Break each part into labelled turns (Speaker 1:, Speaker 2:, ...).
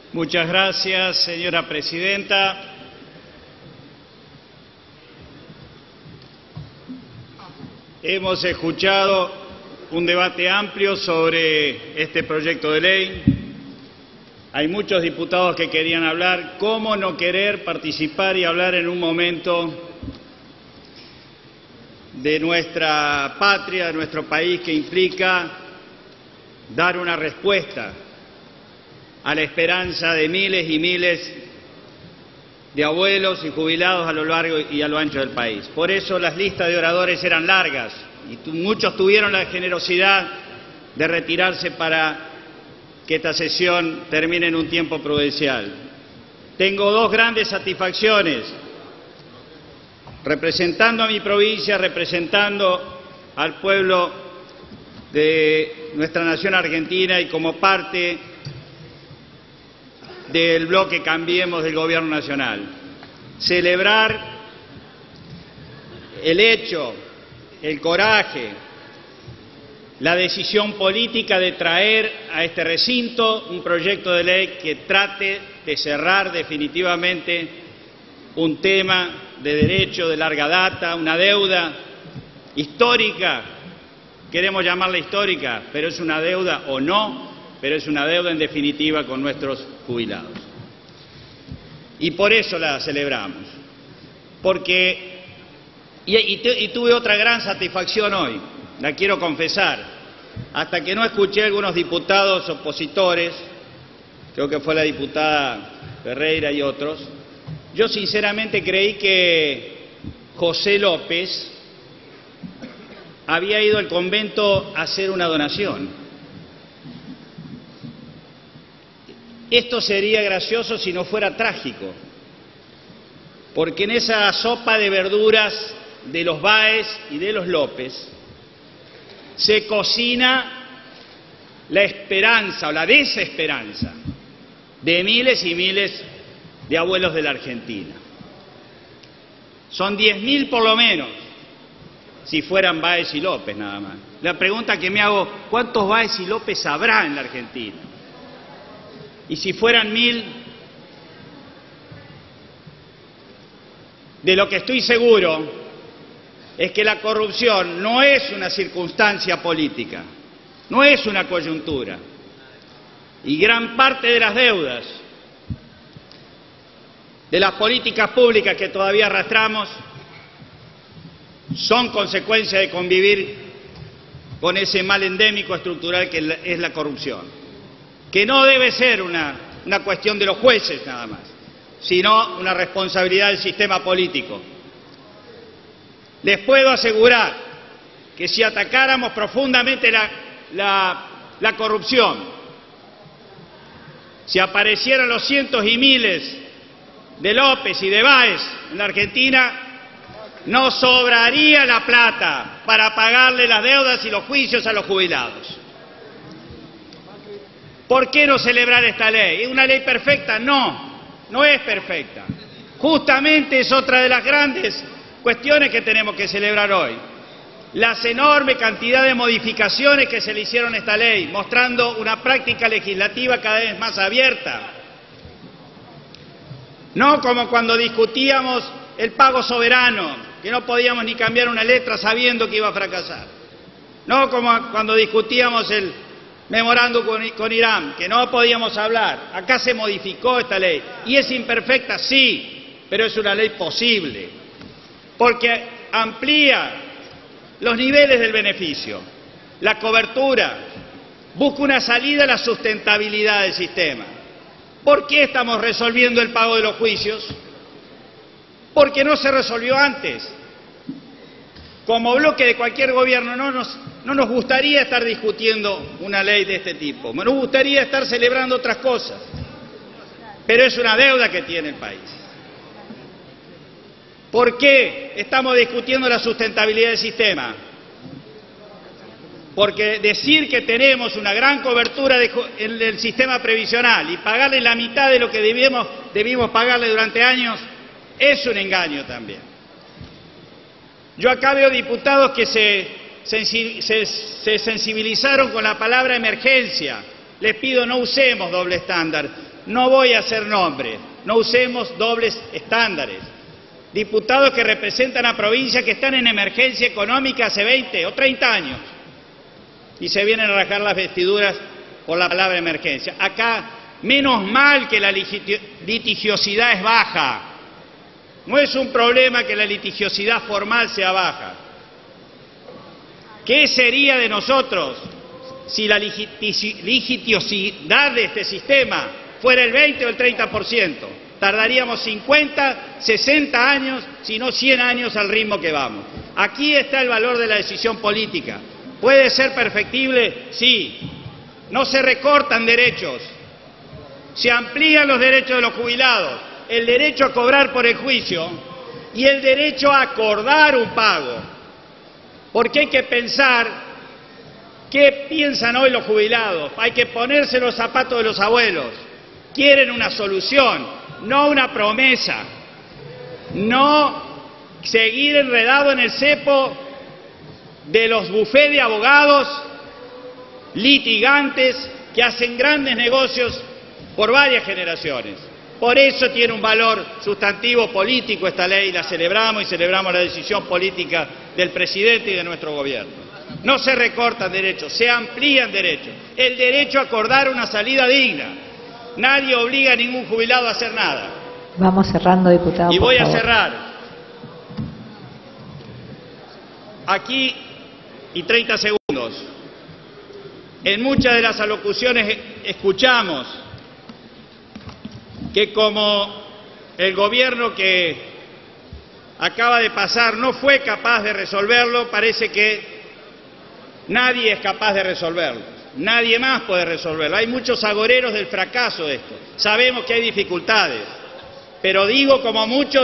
Speaker 1: Muchas gracias, señora presidenta. Hemos escuchado un debate amplio sobre este proyecto de ley. Hay muchos diputados que querían hablar. ¿Cómo no querer participar y hablar en un momento de nuestra patria, de nuestro país, que implica dar una respuesta a la esperanza de miles y miles de abuelos y jubilados a lo largo y a lo ancho del país? Por eso las listas de oradores eran largas y muchos tuvieron la generosidad de retirarse para que esta sesión termine en un tiempo prudencial. Tengo dos grandes satisfacciones, representando a mi provincia, representando al pueblo de nuestra nación argentina y como parte del bloque Cambiemos del Gobierno Nacional. Celebrar el hecho, el coraje, la decisión política de traer a este recinto un proyecto de ley que trate de cerrar definitivamente un tema de derecho de larga data, una deuda histórica, queremos llamarla histórica, pero es una deuda o no, pero es una deuda en definitiva con nuestros jubilados. Y por eso la celebramos, porque, y tuve otra gran satisfacción hoy, la quiero confesar, hasta que no escuché a algunos diputados opositores, creo que fue la diputada Ferreira y otros, yo sinceramente creí que José López había ido al convento a hacer una donación. Esto sería gracioso si no fuera trágico, porque en esa sopa de verduras de los Báez y de los López se cocina la esperanza o la desesperanza de miles y miles de abuelos de la Argentina. Son 10.000 por lo menos, si fueran Báez y López nada más. La pregunta que me hago, ¿cuántos Báez y López habrá en la Argentina? Y si fueran 1.000, de lo que estoy seguro es que la corrupción no es una circunstancia política, no es una coyuntura. Y gran parte de las deudas, de las políticas públicas que todavía arrastramos, son consecuencia de convivir con ese mal endémico estructural que es la corrupción, que no debe ser una cuestión de los jueces nada más, sino una responsabilidad del sistema político. Les puedo asegurar que si atacáramos profundamente la corrupción, si aparecieran los cientos y miles de López y de Báez en la Argentina, no sobraría la plata para pagarle las deudas y los juicios a los jubilados. ¿Por qué no celebrar esta ley? ¿Es una ley perfecta? No, no es perfecta. Justamente es otra de las grandes cuestiones que tenemos que celebrar hoy. Las enorme cantidad de modificaciones que se le hicieron a esta ley, mostrando una práctica legislativa cada vez más abierta. No como cuando discutíamos el pago soberano, que no podíamos ni cambiar una letra sabiendo que iba a fracasar. No como cuando discutíamos el memorando con Irán, que no podíamos hablar. Acá se modificó esta ley. ¿Y es imperfecta? Sí, pero es una ley posible, porque amplía los niveles del beneficio, la cobertura, busca una salida a la sustentabilidad del sistema. ¿Por qué estamos resolviendo el pago de los juicios? Porque no se resolvió antes. Como bloque de cualquier gobierno no nos gustaría estar discutiendo una ley de este tipo, nos gustaría estar celebrando otras cosas, pero es una deuda que tiene el país. ¿Por qué estamos discutiendo la sustentabilidad del sistema? Porque decir que tenemos una gran cobertura en el sistema previsional y pagarle la mitad de lo que debimos pagarle durante años es un engaño también. Yo acá veo diputados que se sensibilizaron con la palabra emergencia Les pido, no usemos doble estándar. No voy a hacer nombres, no usemos dobles estándares. Diputados que representan a provincias que están en emergencia económica hace 20 o 30 años y se vienen a rajar las vestiduras por la palabra emergencia. Acá, menos mal que la litigiosidad es baja. No es un problema que la litigiosidad formal sea baja. ¿Qué sería de nosotros si la litigiosidad de este sistema fuera el 20 o el 30%? Tardaríamos 50, 60 años, si no 100 años al ritmo que vamos. Aquí está el valor de la decisión política. ¿Puede ser perfectible? Sí. No se recortan derechos. Se amplían los derechos de los jubilados, el derecho a cobrar por el juicio y el derecho a acordar un pago. Porque hay que pensar qué piensan hoy los jubilados. Hay que ponerse los zapatos de los abuelos. Quieren una solución, no una promesa. No seguir enredado en el cepo de los bufés de abogados litigantes que hacen grandes negocios por varias generaciones. Por eso tiene un valor sustantivo político esta ley, la celebramos y celebramos la decisión política del presidente y de nuestro gobierno. No se recortan derechos, se amplían derechos. El derecho a acordar una salida digna. Nadie obliga a ningún jubilado a hacer nada.
Speaker 2: Vamos cerrando, diputado.
Speaker 1: Y voy
Speaker 2: a
Speaker 1: cerrar. Aquí, y 30 segundos. En muchas de las alocuciones escuchamos que como el gobierno que acaba de pasar no fue capaz de resolverlo, parece que nadie es capaz de resolverlo, nadie más puede resolverlo. Hay muchos agoreros del fracaso de esto, sabemos que hay dificultades, pero digo como muchos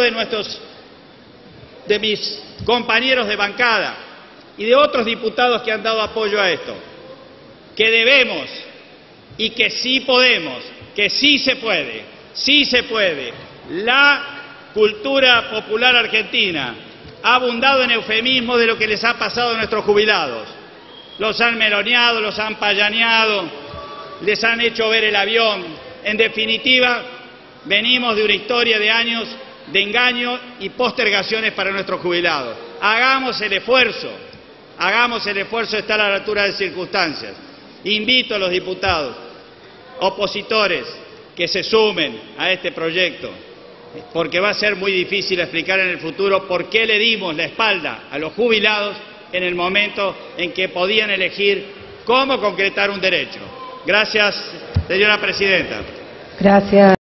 Speaker 1: de mis compañeros de bancada y de otros diputados que han dado apoyo a esto, que debemos y que sí podemos, que sí se puede. Sí se puede. La cultura popular argentina ha abundado en eufemismos de lo que les ha pasado a nuestros jubilados. Los han meroneado, los han payaneado, les han hecho ver el avión. En definitiva, venimos de una historia de años de engaño y postergaciones para nuestros jubilados. Hagamos el esfuerzo de estar a la altura de circunstancias. Invito a los diputados opositores que se sumen a este proyecto, porque va a ser muy difícil explicar en el futuro por qué le dimos la espalda a los jubilados en el momento en que podían elegir cómo concretar un derecho. Gracias, señora presidenta.
Speaker 2: Gracias.